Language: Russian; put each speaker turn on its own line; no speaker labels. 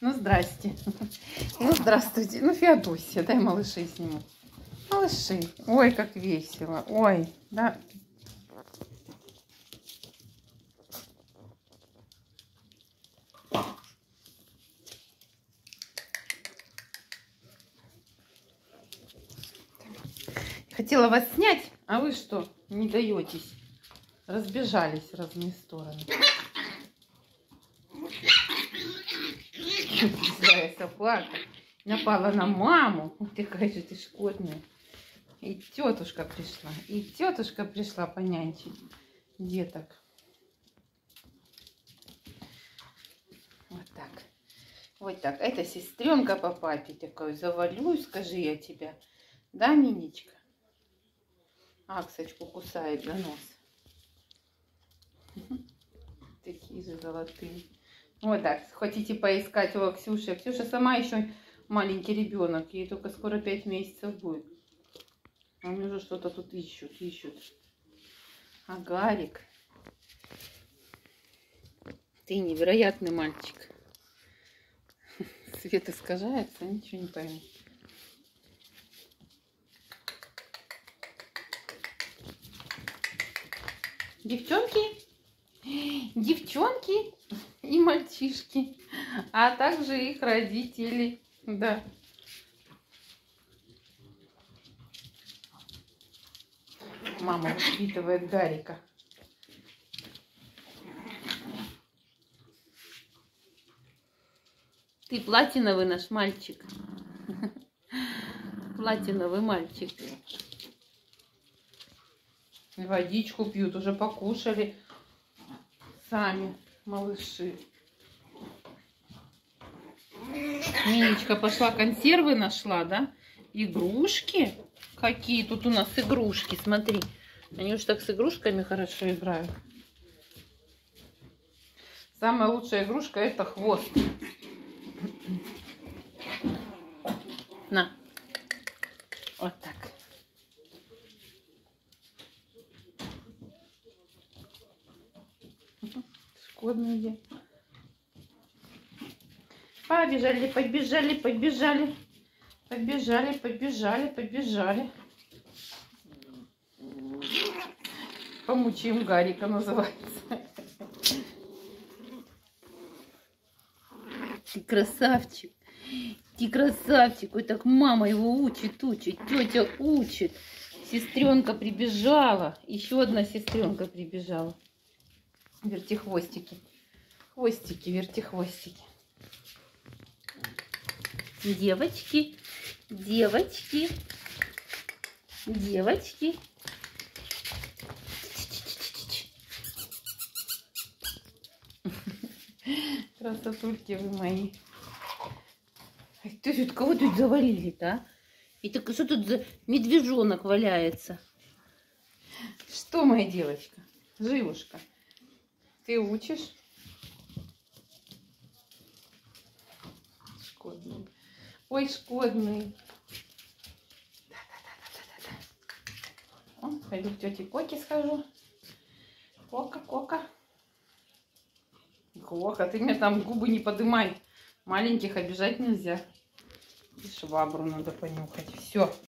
Ну, здрасте. Ну, здравствуйте. Ну, Феодосия, дай малышей сниму. Малыши. Ой, как весело. Ой, да. Хотела вас снять, а вы что, не даетесь? Разбежались в разные стороны. Злая собака напала на маму. Ух ты, какая же ты шкодная. И тетушка пришла. И тетушка пришла понянчить деток. Вот так. Вот так. Это сестренка по папе такой. Завалю, скажи я тебя. Да, Минечка? Аксочку кусает за нос. Такие же золотые. Вот так. Хотите поискать у Ксюши? Ксюша сама еще маленький ребенок. Ей только скоро 5 месяцев будет. А мне уже что-то тут ищут. А Гарик. Ты невероятный мальчик. Свет искажается, ничего не пойму. Девчонки и мальчишки, а также их родители, да. Мама воспитывает Гарика. Ты платиновый наш мальчик. Платиновый мальчик. Водичку пьют, уже покушали сами малыши. Минечка пошла, консервы нашла, да? Игрушки? Какие тут у нас игрушки, смотри. Они уж так с игрушками хорошо играют. Самая лучшая игрушка — это хвост. На. Вот так. Шкодные. Побежали, побежали, побежали. Побежали, побежали, побежали. Помучаем Гарика, называется. Ты красавчик. Ты красавчик. Ой, так мама его учит. Тетя учит. Сестренка прибежала. Еще одна сестренка прибежала. Вертихвостики. Хвостики, вертихвостики. Девочки. Девочки. Девочки. Красотульки вы мои. Ты тут кого тут завалили-то, а? И так что тут за медвежонок валяется? Что, моя девочка? Живушка, ты учишь? Шкодный. Ой, шкодный. Да. Пойду к тете Коке схожу. Кока. Кока, ты мне там губы не подымай. Маленьких обижать нельзя. И швабру надо понюхать. Все.